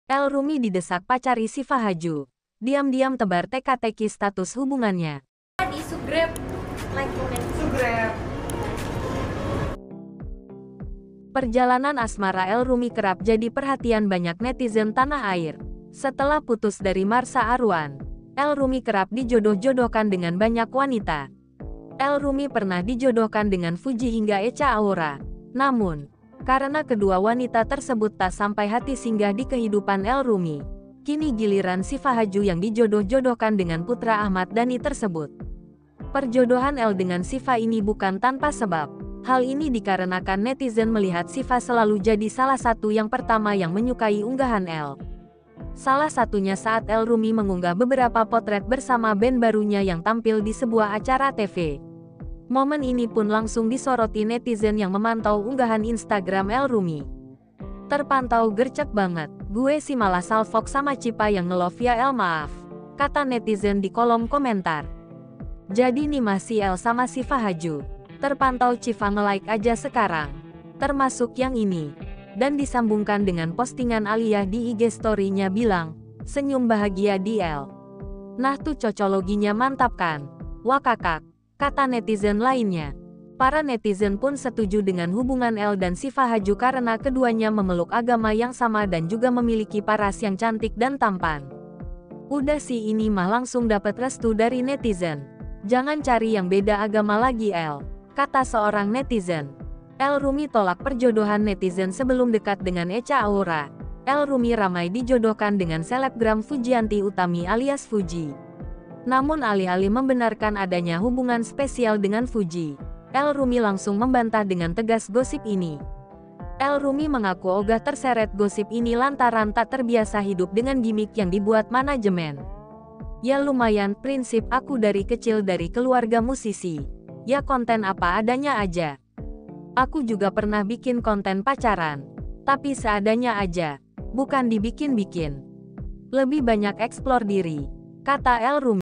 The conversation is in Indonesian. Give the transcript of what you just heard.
El Rumi didesak pacari Syifa Haju. Diam-diam tebar teka-teki status hubungannya. Di Subgrab, like comment. Subgrab. Perjalanan asmara El Rumi kerap jadi perhatian banyak netizen tanah air. Setelah putus dari Marsha Arwan, El Rumi kerap dijodoh-jodohkan dengan banyak wanita. El Rumi pernah dijodohkan dengan Fuji hingga Echa Aura. Namun, karena kedua wanita tersebut tak sampai hati singgah di kehidupan El Rumi, kini giliran Syifa Haju yang dijodoh-jodohkan dengan putra Ahmad Dhani tersebut. Perjodohan El dengan Syifa ini bukan tanpa sebab. Hal ini dikarenakan netizen melihat Syifa selalu jadi salah satu yang pertama yang menyukai unggahan El. Salah satunya saat El Rumi mengunggah beberapa potret bersama band barunya yang tampil di sebuah acara TV. Momen ini pun langsung disoroti netizen yang memantau unggahan Instagram El Rumi. Terpantau gercep banget, gue sih malah salfok sama Cipa yang nge-love ya El, maaf, kata netizen di kolom komentar. Jadi nih masih El sama Syifa Haju. Terpantau Cipa nge-like aja sekarang. Termasuk yang ini. Dan disambungkan dengan postingan Aliyah di IG story-nya bilang, senyum bahagia di El. Nah tuh cocologinya mantap kan? Wah kakak, kata netizen lainnya. Para netizen pun setuju dengan hubungan El dan Syifa Haju karena keduanya memeluk agama yang sama dan juga memiliki paras yang cantik dan tampan. Udah sih ini mah langsung dapat restu dari netizen. Jangan cari yang beda agama lagi El, kata seorang netizen. El Rumi tolak perjodohan netizen sebelum dekat dengan Echa Aura. El Rumi ramai dijodohkan dengan selebgram Fujianti Utami alias Fuji. Namun alih-alih membenarkan adanya hubungan spesial dengan Fuji, El Rumi langsung membantah dengan tegas gosip ini. El Rumi mengaku ogah terseret gosip ini lantaran tak terbiasa hidup dengan gimmick yang dibuat manajemen. Ya lumayan, prinsip aku dari kecil dari keluarga musisi. Ya konten apa adanya aja. Aku juga pernah bikin konten pacaran, tapi seadanya aja, bukan dibikin-bikin. Lebih banyak eksplor diri, kata El Rumi.